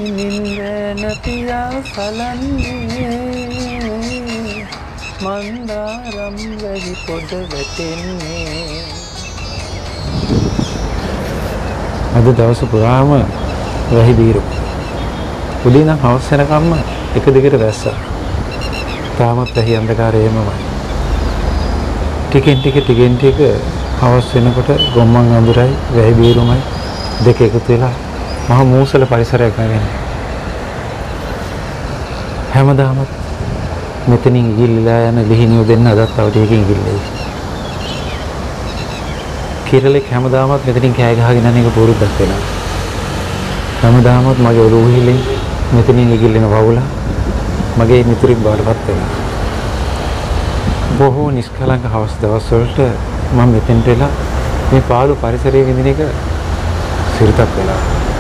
නින්දන පියා සලන්නේ මන්දාරම් වැහි පොඩ වැටෙන්නේ. අද දවස පුරාම වැහි බීරු. උදේ නම් හවස වෙනකම්ම එක දිගට වැස්සා. තාමත් වැහි අන්ධකාරයේමයි. ටිකෙන් ටික හවස් වෙනකොට ගොම්මන් අඳුරයි වැහි බීරුමයි දෙක එකතු වෙලා මහ මූසල පරිසරයක් නැගෙන්නේ. හැමදාම මෙතනින් ඉගිල්ලලා යන ලිහිණියෝ දෙන්න අදත් තව ටිකකින් ඉගිල්ලයි. කිරලෙක් හැමදාමත් මෙතනින් කෑ ගහගෙන යන එක පුරුද්දක් වෙනවා. හැමදාමත් මගේ ඔළුව හිලෙන් මෙතනින් ඉගිල්ලෙන වවුල මගේ මිතුරෙක් බවටපත් වෙනවා. බොහෝ නිෂ්කලංක හවස් දවස් වලට මම මෙතෙන්ට එලා මේ පාළු පරිසරයේ විඳින එක සිරිතක් වෙලා.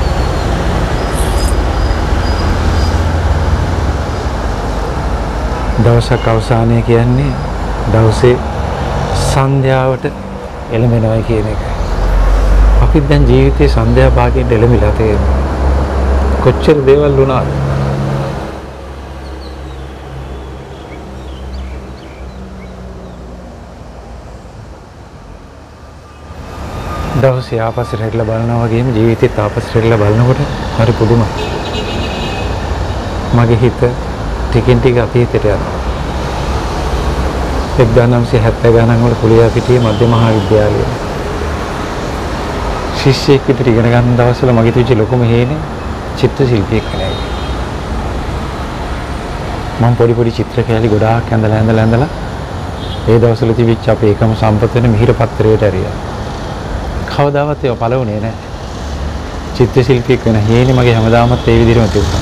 දවසක් අවසානය කියන්නේ දවසේ සන්ධ්‍යාවට එළඹෙනවා කියන එක. අපි දැන් ජීවිතේ සන්ධ්‍යා භාගයෙන් එළඹිලා තියෙනවා. කොච්චර දේවල් වුණාද? දවසේ ආපස්සට හැරිලා බලනවා වගේම ජීවිතේත් ආපස්සට හැරිලා බලනකොට හරි පුදුමයි. මගේ හිත ටිකෙන් ටික අතීතයට යනවා. 1970 ගණන් වල කුලියාපිටියේ මධ්‍ය මහා විද්‍යාලයේ ශිෂ්‍යෙක් විතර ඉගෙන ගන්න දවස්වල මගේ තිබිච්ච ලොකුම හේනේ චිත්‍ර ශිල්පියෙක් කෙනෙක්. මම පොඩි චිත්‍ර කැලි ගොඩාක් ඇඳලා ඒ දවස්වල තිබිච්ච අපේ එකම සම්පත වෙන මිහිර පත්‍රයට ඇරියා. කවදාවත් ඒව පළවුනේ නැහැ. චිත්‍ර ශිල්පියෙක් වෙන හේනේ මගේ හැමදාමත් ඒ විදිහටම තිබුණා.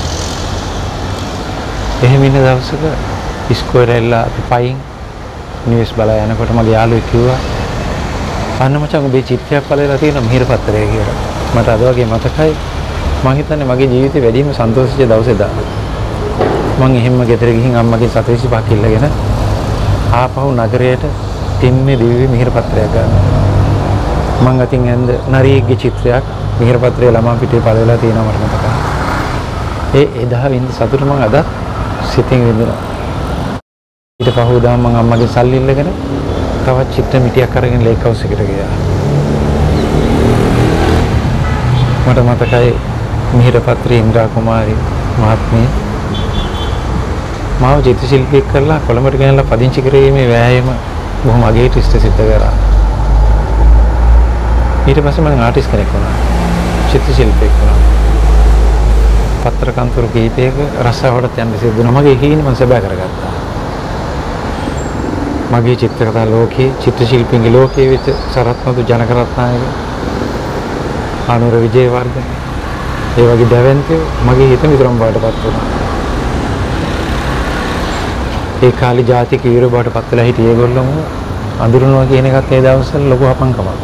එහෙම ඉන්න දවසක ඉස්කෝලේ අපි පයින් නිවෙස් බලා යනකොට මගේ යාළුවෙක් කිව්වා අන්න මචං ඔබේ චිත්‍රයක් පළලා තියෙනවා මිහිර පත්‍රය කියලා. මට අද වගේ මතකයි මම හිතන්නේ මගේ ජීවිතේ වැඩිම සන්තෝෂිත දවසේ දා. මම එහෙම්ම ගෙදර ගිහින් අම්මගේ 725 කිල්ලගෙන ආපහු නගරයට තින්නේ දිව්‍ය මිහිර පත්‍රයක් ගන්නවා. මං අතින් ඇඳ නරියෙක්ගේ චිත්‍රයක් මිහිර පත්‍රයේ ළමා පිටේ පළවලා තියෙනවා මට මතකයි. ඒ එදා වින්ද සතුට මං අද සිතින් විඳිනවා. ඊට පහුවදා මං අම්මගේ සල්ලි ඉල්ලගෙන තවත් චිත්‍ර මිටියක් අරගෙන ලේක් හවුස් එකට ගියා. මට මතකයි මිහිර පත්‍රයේ ඉන්ද්‍රා කුමාරි මහත්මිය මාව චිත්‍ර ශිල්පියෙක් කරලා කොළඹට ගෙනල්ලා පදිංචි කිරීමේ වෑයම බොහොම අගේට ඉෂ්ට සිද්ධ කරා. ඊට පස්සේ මම ආටිස්ට් කෙනෙක් වුණා. චිත්‍ර ශිල්පියෙක් වුණා. පත්‍ර කන්තරු කීපයක රස්සාවටත් යන්න සිද්ධ වුණා. මගේ හීනේ මම සබෑ කරගත්තා. මගේ චිත්‍රකතා ලෝකයේ චිත්‍ර ශිල්පීන්ගේ ලෝකයේ වෙච්ච සරත්නතු ජනකරත්නායක ආනුර විජේවර්ධන ඒ වගේ දැවැන්තයෝ මගේ හිත විතරම බාටපත් වුණා. ඒ කාලේ ජාතික වීර බවට පත් වෙලා හිටිය ඒගොල්ලෝම අඳුරනවා කියන එකත් ඒ දවස්වල ලොකු අපංකමක්.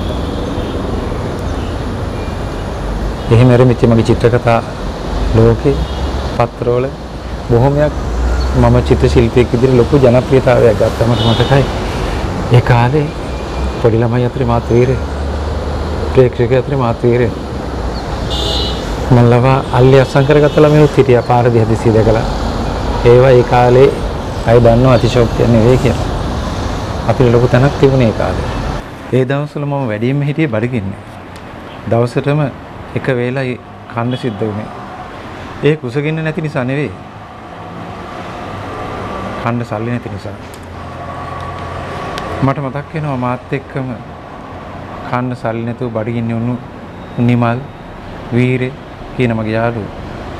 එහෙම ඇරෙමිච්ච මගේ චිත්‍රකතා ලෝකේ පත්‍රවල බොහොමයක් මම චිත්‍ර ශිල්පියෙක් විදිහට ලොකු ජනප්‍රියතාවයක් ගත්තා. මට මතකයි ඒ කාලේ පොඩි ළමයි අතරේ මාත් වීරය ප්‍රේක්ෂක අතරේ මාත් වීරය මල්ලව අල්ලි අස්සම් කරගත්ත ළමයිනුත් හිටියා පාර දිහා දැකලා. ඒවා ඒ කාලේ අය දන්නව අතිශෝක්තිය නෙවෙයි කියලා. අපිට ලොකු තැනක් තිබුණේ ඒ කාලේ. ඒ දවස්වල මම වැඩියෙන්ම හිටියේ බඩගින්නේ. දවසටම එක වේලයි කන්න සිද්ධ වුණේ. ඒ කුසගින්න නැති නිසා නෙවෙයි. කන්න සල්ලි නැති නිසා. මට මතක් වෙනවා මාත් එක්කම කන්න සල්ලි නැතුව බඩගින්නේ උණු නිමල් වීරේ කියන මගේ යාළුවෝ.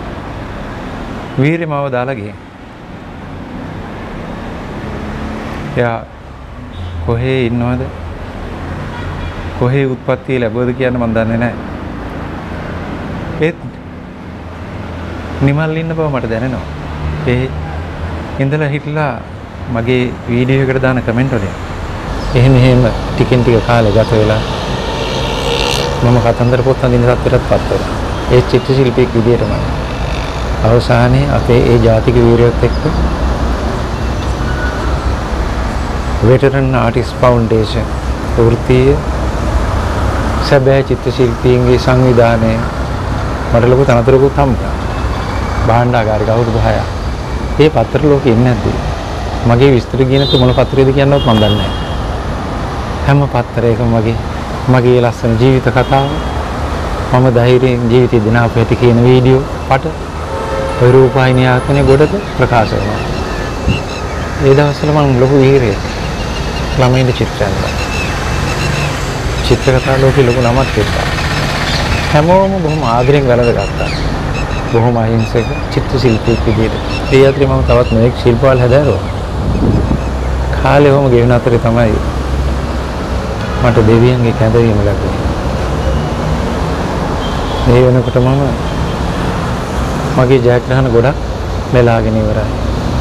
වීරේ මාව දාලා ගියේ. එයා කොහේ ඉන්නවද? කොහේ උත්පත්ති ලැබුවද කියන්න මම දන්නේ නැහැ. ඒත් නිමල් ඉන්න බව මට දැනෙනවා. ඒ ඉඳලා හිටලා මගේ වීඩියෝ එකට දාන කමෙන්ට් වලින් එහෙම ටිකෙන් ටික කාලේ ගත වෙලා මම කතන්දර පොත් අඳින තත්ත්වයටපත් වුණා. ඒ චිත්‍ර ශිල්පියෙක් විදියටම අවසානයේ අපේ ඒ ජාතික වීරයොත් එක්ක වෙටරන් ආටිස්ට් ෆවුන්ඩේෂන් වෘත්තීය සැබෑ චිත්‍ර ශිල්පීන්ගේ සංවිධානය මට ලොකු තනතුරකුත් හම්බුණා. භාණ්ඩාගාරික අවුරුදු 6ක්. ඒ පත්‍ර ලෝකෙ ඉන්නේ නැද්ද? මගේ විස්තර කියන තු මොන පත්‍රයේද කියනවත් මම දන්නේ නැහැ. හැම පත්‍රයකම මගේ ලස්සන ජීවිත කතාව මම ධෛර්යයෙන් ජීවිතය දිනාපු හැටි කියන වීඩියෝ පට ඔය රූපවාහිනිය ආයතනයේ ගොඩක ප්‍රකාශ වෙනවා. ඒ දවස්වල මම ලොකු වීරයෙක්. ළමයින්ට චිත්‍ර ඇඳලා. චිත්‍ර කතා ලෝකෙ ලොකු නමක් තිබ්බා. හැමෝම බොහොම ආදරෙන් වැළඳගත්තා. බොහොම අහිංසක චිත්‍ර ශිල්පියෙක් විදියට. ඒ අතරේ මම තවත් මේක ශිල්පවල හැදෑරුවා. කාලේ වොම ගෙවන අතරේ තමයි මට දෙවියන්ගේ කැඳවීම ලැබුණේ. මේ වෙනකොට මගේ ජයග්‍රහණ ගොඩක් මෙලාගෙන ඉවරයි.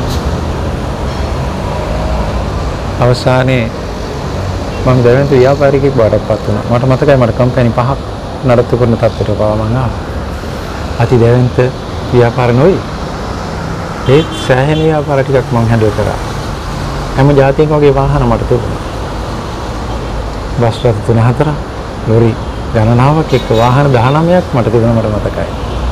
අවසානයේ මම දැවැන්ත ව්‍යාපාරිකයෙක් බවටපත් වුණා. මට මතකයි මට කම්පැනි 5ක් නඩත්තු කරන තත්ත්වයට පවා මම ආවා. අති දැවැන්ත ව්‍යාපාර නොවේ. ඒත් සෑහෙන ව්‍යාපාර ටිකක් මම හැන්ඩල් කරා. හැම ජාතියකම වගේ වාහන මට තිබුණා. බස් රථ 3-4, ලොරි ගණනාවක් එක්ක වාහන 19ක් මට තිබුණා මට මතකයි.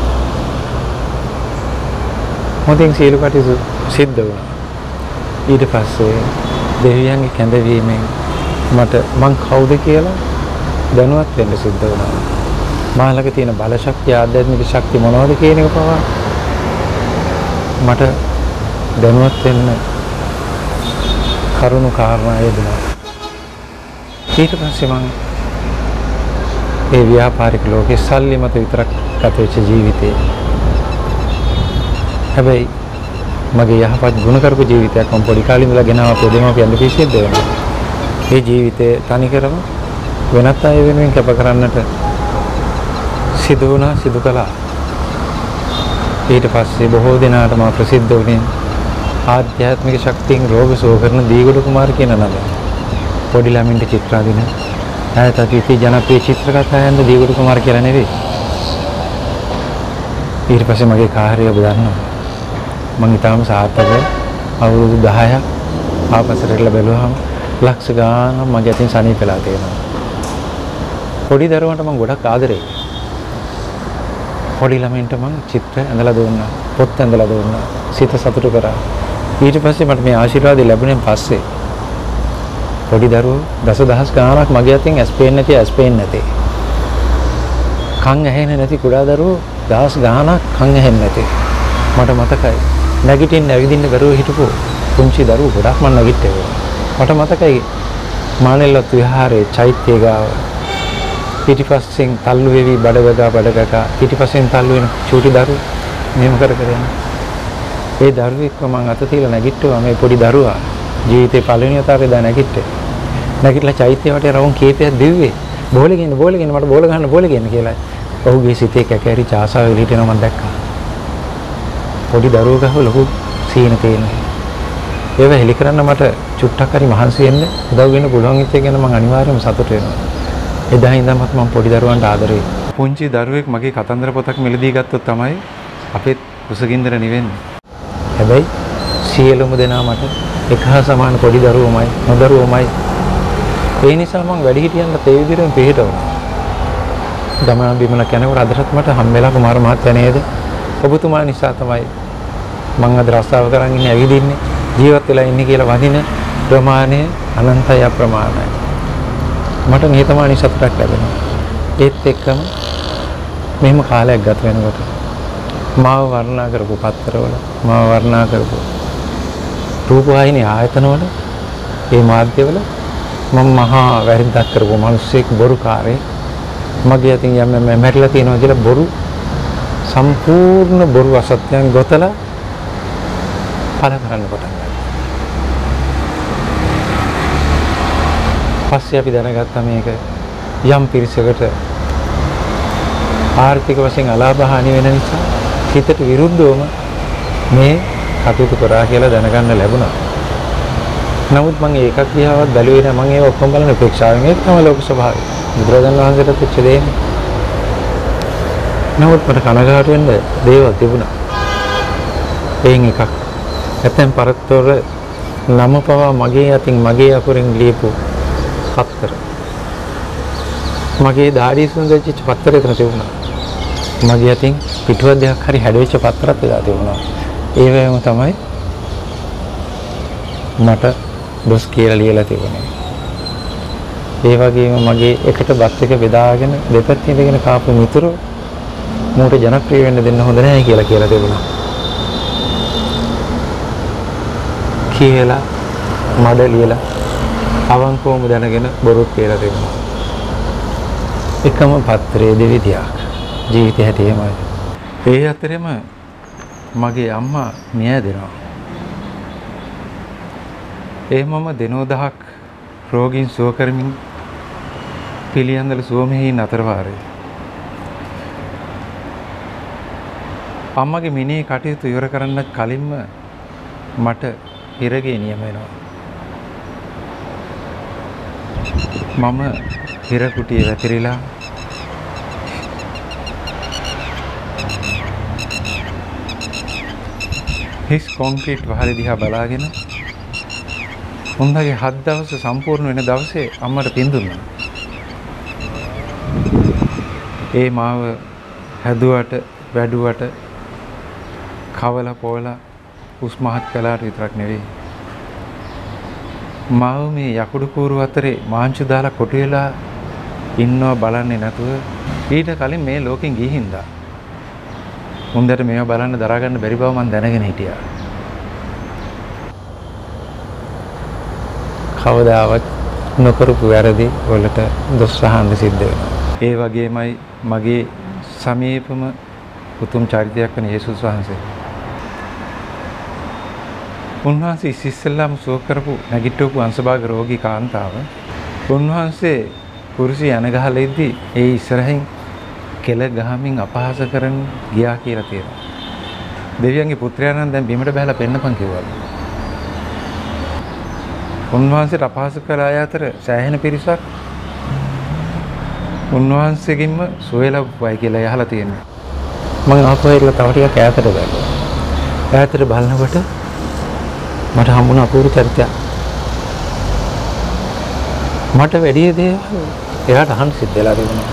මොතින් සියලු කටයුතු සිද්ධ වුණා. ඊට පස්සේ දෙවියන්ගේ කැඳවීමෙන් මට මං කවුද කියලා දැනුවත් වෙන්න සිද්ධ වුණා. මා ළඟ තියෙන බල ශක්තිය, ආධ්‍යාත්මික ශක්තිය මොනවද කියන එක පවා මට දැනුවත් වෙන්න කරුණු කාරණා යෙදුණා. ඊට පස්සේ මම ඒ ව්‍යාපාරික ලෝකේ සල්ලි මත විතරක් ගත වෙච්ච ජීවිතේ. හැබැයි මගේ යහපත් ගුණ කරපු ජීවිතයක් මම පොඩි කාලේ ඉඳලා ගෙනාව දෙමාපියන් දෙපිසියෙත් දෙනවා. ඒ ජීවිතේ තනිකරම වෙනත් අය වෙනුවෙන් කැප කරන්නට සිදු කළා. ඊට පස්සේ බොහෝ දෙනාට මම ප්‍රසිද්ධ වුණේ ආධ්‍යාත්මික ශක්තියෙන් රෝග සුව කරන දීගොඩ කුමාර කියන නම. පොඩි ළමින්ට චිත්‍ර අඳින ඈත අතීතයේ ජනප්‍රිය චිත්‍ර කතාවෙන් දීගොඩ කුමාර කියලා නෙවෙයි. ඊට පස්සේ මගේ කාර්යය ඔබ දන්නවා. මම ඊටාම සාර්ථකව අවුරුදු 10ක් ආපස්සට බැලුවාම ලක්ෂ ගාණක් මගේ අතින් සනීපලා තියෙනවා. පොඩි දරුවන්ට මම ගොඩක් ආදරෙයි. පොඩි ළමයින්ට මම චිත්‍ර ඇඳලා දුන්නා, පොත් ඇඳලා දුන්නා, සිත සතුටු කරා. ඊට පස්සේ මට මේ ආශිර්වාදය ලැබුණෙන් පස්සේ පොඩි දරුවෝ දසදහස් ගාණක් මගේ අතින් ඇස් පේන්නේ නැති. කන් ඇහෙන්නේ නැති කුඩා දරුවෝ දහස් ගාණක් කන් ඇහෙන්නේ නැති. මට මතකයි නැගිටින්න ඇවිදින්න බැරුව හිටපු පුංචි දරුවෝ ගොඩක් මම නැගිට්ටේවා. මට මතකයි මානෙල්ලත් විහාරයේ චෛත්‍ය ගාව පිටිපස්සෙන් තල්ලු වෙවි බඩගගා පිටිපස්සෙන් තල්ලු වෙන චූටි දරුවෝ මෙහෙම කර යන. ඒ දරුවෙක්ව මම අත තියලා නැගිට්ටුවා. මේ පොඩි දරුවා ජීවිතේ පළවෙනි වතාවේ දා නැගිටලා චෛත්‍ය වටේ රවුම් කීපයක් දිව්වේ. බෝලේ ගන්න මට බෝල ගන්න කියලා. ඔහුගේ සිතේ කැකෑරි ආසාව එළියට එනවා මම දැක්කා. පොඩි දරුවෝ ගාව ලොකු සීන තියෙනවා. ඒව හෙලි කරන්න මට චුට්ටක් හරි මහන්සි වෙන්න උදව් වෙන්න පුළුවන් ඉච්ච ගැන මම අනිවාර්යයෙන්ම සතුටු වෙනවා. එදා ඉඳන්මත් මම පොඩි දරුවන්ට ආදරෙයි. පුංචි දරුවෙක් මගේ කතන්දර පොතක් මෙලදී ගත්තොත් තමයි අපේ කුසගින්දර නිවෙන්නේ. හැබැයි සියලුම දෙනා මට එක හා සමාන පොඩි දරුවෝමයි, නොදරුවෝමයි. ඒ නිසා මම වැඩිහිටියන්ට ඒ විදිහෙන් පිළිහිටවනවා. ගමන බිමන යනකොට අදටත් මට හම්බෙලා කුමාර මහත්තයා නේද? ඔබතුමා නිසා තමයි මම අද රස්සාව කරන් ඉන්නේ, ඇවිදින්නේ, ජීවත් වෙලා ඉන්නේ කියලා වදින ප්‍රමාණය අනන්තයි අප්‍රමාණයි. මට නිහතමානී සතුටක් ලැබෙනවා. ඒත් එක්කම මෙහෙම කාලයක් ගත වෙනකොට මාව වර්ණනා කරපු පත්තරවල, මාව වර්ණනා කරපු රූපවාහිනී ආයතනවල, මේ මාධ්‍යවල මම මහා වැරද්දක් කරපු මිනිස්සෙක්, බොරුකාරයෙක්, මගේ අතින් යම් මැරිලා තියෙනවා කියලා බොරු, සම්පූර්ණ බොරු අසත්‍යයන් ගොතලා පළ කරන්න පටන් ගත්තා. පස්සේ අපි දැනගත්තා මේක යම් පිරිසකට ආර්ථික වශයෙන් අලාභ හානි වෙන නිසා හිතට විරුද්ධවම මේ කටයුතු කරා කියලා දැනගන්න ලැබුණා. නමුත් මම ඒකක් දිහාවත් බැලුවේ නැහැ. මම ඒක ඔක්කොම බලන උපේක්ෂාවෙන්. ඒක තමයි ලෝක ස්වභාවය. බුදුරජාණන් වහන්සේට පිච්ච දෙන්නේ. නමුත් මට කනගාටු වෙන්න දේවල් තිබුණා. එයින් එකක් ඇතැම් පරතරවල නම පවා මගේ අතින් මගේ අකුරෙන් ලියපු පත්තර. මගේ දාඩිය සුන්දරච්ච පත්තරේ තන තිබුණා. මගේ අතින් පිටුවක් දෙකක් හරි හැඩවෙච්ච පත්තරත් වෙලා තිබුණා. ඒ වගේම තමයි මට දොස් කියලා ලියලා තිබුණේ. ඒ වගේම මගේ එකට බත් එක බෙදාගෙන දෙපැත්තේ ඉඳගෙන කාපු මිතුරු මූට ජනප්‍රිය වෙන්න දෙන්න හොඳ නැහැ කියලා තිබුණා. කියලා මඩ ලියලා අවංකවම දැනගෙන බොරුත් කියලා තිබුණා. එකම පත්‍රයේ දෙවිදියක් ජීවිතය හැටියෙමයි. ඒ අතරෙම මගේ අම්මා මිය දෙනවා. ඒ මම දිනෝ දහක් රෝගීන් සුව කරමින් පිළියන්දල සුවමෙහි නතර වාරේ. අම්මගේ මිනේ කටයුතු ඉවර කරන්න කලින්ම මට හිරගේ නියම වෙනවා. මම හිර කුටියේ වැතිරිලා හිස් කොන්ක්‍රීට් වහල දිහා බලාගෙන උන්දගේ 7 දවස් සම්පූර්ණ වෙන දවසේ අම්මට පින් දුන්නා. ඒ මාව හැදුවට වැඩුවට කවල පොවලා උස්මහත් කළාට විතරක් නෙවෙයි. මාව මේ යකුඩු කූරු අතරේ මාංශු දාලා කොටු වෙලා ඉන්නව බලන්නේ නැතුව ඊට කලින් මේ ලෝකෙන් ගිහින් හින්දා උන්දට මේවා බලන්න දරා ගන්න බැරි බව මම දැනගෙන හිටියා. කවදාවත් නොකරපු වැරදි වලට දොස් අහන්න සිද්ධ වෙනවා. ඒ වගේමයි මගේ සමීපම උතුම් චරිතයක් වන යේසුස් වහන්සේ. උන්වහන්සේ ඉස්සෙල්ලාම සුව කරපු නැගිටවපු අංශභාග රෝගී කාන්තාව උන්වහන්සේ කුරුසිය යන ගහලා ඉද්දි ඒ ඉස්සරහින් කෙල ගහමින් අපහාස කරන් ගියා කියලා තියෙනවා. දෙවියන්ගේ පුත්‍රයාණන් දැන් බිමට බහලා පෙන්නපන් කිව්වලු. උන්වහන්සේට අපහාස කළ අය අතර සෑහෙන පිරිසක් උන්වහන්සේගෙන්ම සුවය ලැබුවයි කියලා අහලා තියෙනවා. මම ආපහු ඉරලා තව ටිකක් ඈතට බැලුවා. ඈතට බලනකොට මට හම්බුණ අපූර්ව චරිතයක්. මට වැඩි දේවල් එයාට අහන්න සිද්ධ වෙලා තිබුණා.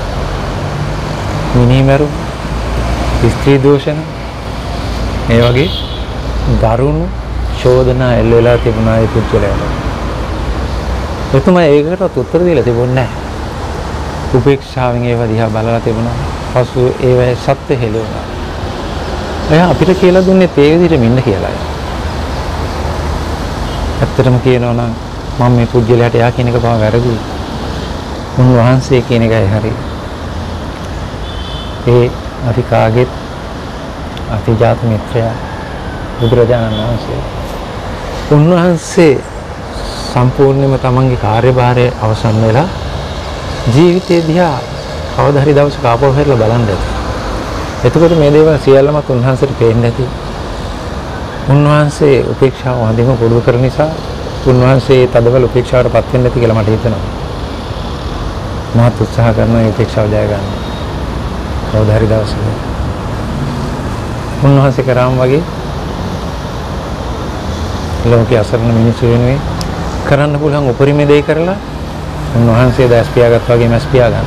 මිනිමරු, ස්ත්‍රී දූෂණ, මේ වගේ දරුණු චෝදනා එල්ල වෙලා තිබුණා ඒ පුද්ගලයාට. එතුමා ඒකටත් උත්තර දීලා තිබුණේ නැහැ. උපේක්ෂාවෙන් ඒවා දිහා බලලා තිබුණා. පසු ඒවැ සත්‍ය හෙළුණා. එයා අපිට කියලා දුන්නේ ඒ විදිහට මෙන්න කියලායි. ඇත්තටම කියනවා නම් මම මේ පුද්ගලයාට එයා කියන එක බව වැරදි. උන්වහන්සේ කියන එකයි හරි. ඒ අපි කාගෙත් අතිජාත මිත්‍රයා බුදුරජාණන් වහන්සේ. උන්වහන්සේ සම්පූර්ණයෙන්ම තමන්ගේ කාර්යභාරය අවසන් වෙලා ජීවිතේ දිහා කවදා හරි දවසක ආපහු හැරලා බලන්න ඇති. එතකොට මේ දේවල් සියල්ලමත් උන්වහන්සේට පේන්නේ නැති. උන්වහන්සේ උපේක්ෂාව හඳින්ම පුරුදු කරන නිසා උන්වහන්සේ තදබල උපේක්ෂාවට පත් වෙන්නේ නැති කියලා මට හිතෙනවා. මහත් උත්සාහ කරනවා මේ උපේක්ෂාව ජය ගන්න. කවදා හරි දවසක උන්වහන්සේ කරාම වගේ ලෝකයේ අසරණ මිනිස්සු වෙනුවෙන් කරන්න පුළුවන් උපරිම දේ කරලා උන්වහන්සේ දැස් පියාගත් වගේ මස් පියා ගන්න.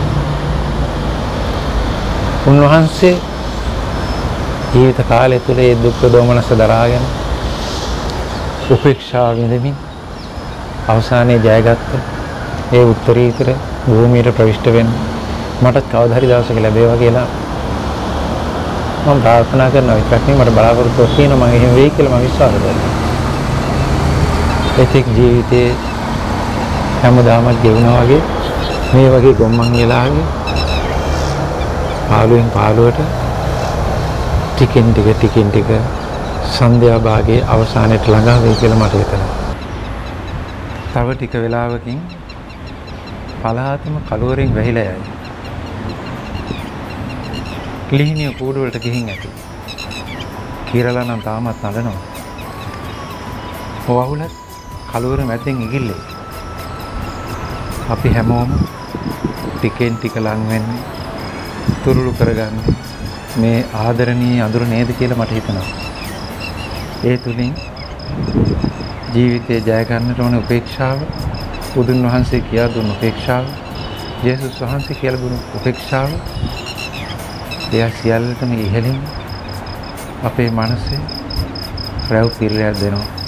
උන්වහන්සේ ජීවිත කාලය තුළ ඒ දුක් දෝමනස දරාගෙන උපේක්ෂාව විඳමින් අවසානයේ ජයගත්ත ඒ උත්තරීතර භූමියට ප්‍රවිෂ්ඨ වෙන්න මට කවදා හරි දවසක ලැබේවා කියලා මම ප්‍රාර්ථනා කරනවා. විතරක් නෙවෙයි මට බලාපොරොත්තුවක් තියෙනවා මම එහෙම වෙයි කියලා මම විශ්වාස කරනවා. ඒතික් ජීවිතේ හැමදාම ගෙවුනා වගේ මේ වගේ ගොම්මන් වෙලාගේ පාළුවෙන් පාළුවට ටිකින් ටික සන්ධ්‍යා භාගයේ අවසානයේ ළඟා වෙයි කියලා මට හිතෙනවා. තව ටික වෙලාවකින් පලාතම කලවරෙන් වැහිලා යයි. ක්ලීනිය කූඩු වලට ගිහින් ඇති. කීරලා නම් තාමත් නඩනවා. වහුලත් කලවර මැදෙන් ඉගිල්ලේ. අපි හැමෝම ටිකෙන් ටික ලං වෙන්නේ තුරුළු කරගන්නේ මේ ආදරණීය අඳුර නේද කියලා මට හිතෙනවා. ඒ තුලින් ජීවිතේ ජය ගන්නට ඕන උපේක්ෂාව, බුදුන් වහන්සේ කියා දුන්න උපේක්ෂාව, යේසුස් වහන්සේ කියලා දුන්න උපේක්ෂාව, එයා සියල්ලටම ඉහළින් අපේ මනසේ රැව් පිරලයක් දෙනවා.